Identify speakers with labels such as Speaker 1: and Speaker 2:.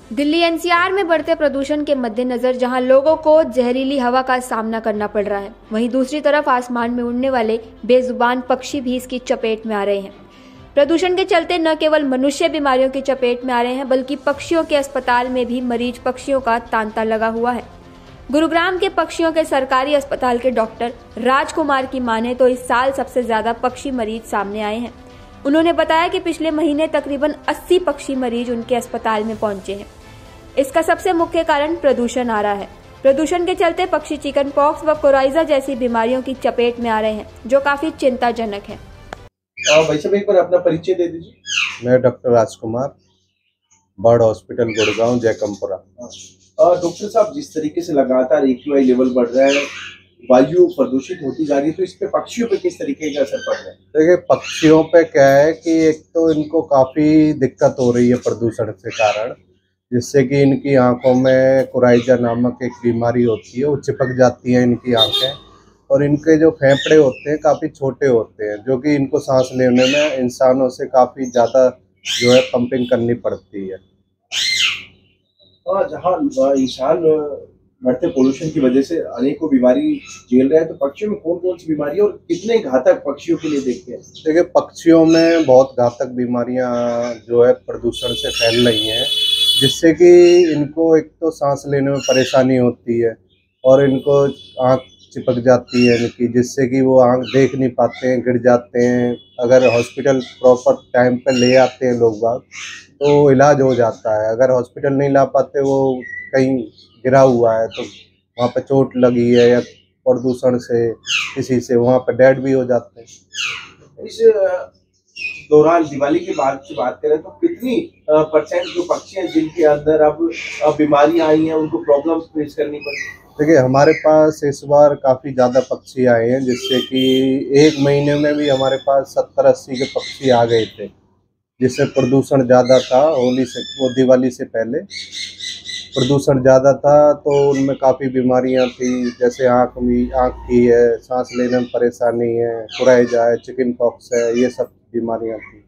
Speaker 1: Delhi NCR में बढ़ते प्रदूषण के मद्देनजर जहां लोगों को जहरीली हवा का सामना करना पड़ रहा है, वहीं दूसरी तरफ आसमान में उड़ने वाले बेजुबान पक्षी भी इसकी चपेट में आ रहे हैं। प्रदूषण के चलते न केवल मनुष्य बीमारियों की चपेट में आ रहे हैं, बल्कि पक्षियों के अस्पताल में भी मरीज पक्षियों का तांता लगा हुआ है। गुरुग्राम के पक्षियों के सरकारी अस्पताल के डॉक्टर राजकुमार की माने तो इस साल सबसे ज्यादा पक्षी मरीज सामने आए हैं। उन्होंने बताया कि पिछले महीने तकरीबन 80 पक्षी मरीज उनके अस्पताल में पहुंचे हैं। इसका सबसे मुख्य कारण प्रदूषण आ रहा है। प्रदूषण के चलते पक्षी चिकन पॉक्स व कोराइजा जैसी बीमारियों की चपेट में आ रहे हैं, जो काफी चिंताजनक है।
Speaker 2: भाई साहब, एक बार अपना परिचय दे दीजिए।
Speaker 3: मैं doctor Rajkumar, bird hospital Gurgaon, जयकमपुरा।
Speaker 2: डॉक्टर साहब, जिस तरीके से लगातार AQI लेवल बढ़ रहा है, वायु प्रदूषित होती जा रही है, तो इस पे पक्षियों पे किस तरीके का असर पड़ रहा है?
Speaker 3: देखिए, पक्षियों पे क्या है कि एक तो इनको काफ़ी दिक्कत हो रही है प्रदूषण के कारण, जिससे कि इनकी आंखों में कोराइजा नामक एक बीमारी होती है, वो चिपक जाती है इनकी आंखें, और इनके जो फेफड़े होते हैं काफ़ी छोटे होते हैं, जो कि इनको सांस लेने में इंसानों से काफ़ी ज़्यादा जो है पंपिंग करनी पड़ती है।
Speaker 2: जहाँ इंसान बढ़ते पोल्यूशन की वजह से अनेकों बीमारी झेल रहा है, तो पक्षियों में कौन कौन सी बीमारी और कितने घातक पक्षियों के लिए देखते हैं?
Speaker 3: देखिए, पक्षियों में बहुत घातक बीमारियां जो है प्रदूषण से फैल रही हैं, जिससे कि इनको एक तो सांस लेने में परेशानी होती है, और इनको आँख चिपक जाती है इनकी, जिससे कि वो आँख देख नहीं पाते हैं, गिर जाते हैं। अगर हॉस्पिटल प्रॉपर टाइम पे ले आते हैं लोग बाग, तो इलाज हो जाता है। अगर हॉस्पिटल नहीं ला पाते, वो कहीं गिरा हुआ है तो वहाँ पे चोट लगी है या प्रदूषण से किसी से, वहाँ पे डेड भी हो जाते हैं।
Speaker 2: इस दौरान दिवाली के बाद की बात करें तो कितनी % जो पक्षी हैं जिनके अंदर अब बीमारियां आई हैं, उनको प्रॉब्लम्स फेस करनी पड़ी?
Speaker 3: देखिए, हमारे पास इस बार काफ़ी ज़्यादा पक्षी आए हैं, जिससे कि एक महीने में भी हमारे पास 70-80 के पक्षी आ गए थे, जिससे प्रदूषण ज़्यादा था। होली से, वो दिवाली से पहले प्रदूषण ज़्यादा था, तो उनमें काफ़ी बीमारियां थी, जैसे आँख की है, सांस लेने में परेशानी है, कोराइजा है, चिकन पॉक्स है, ये सब बीमारियां थी।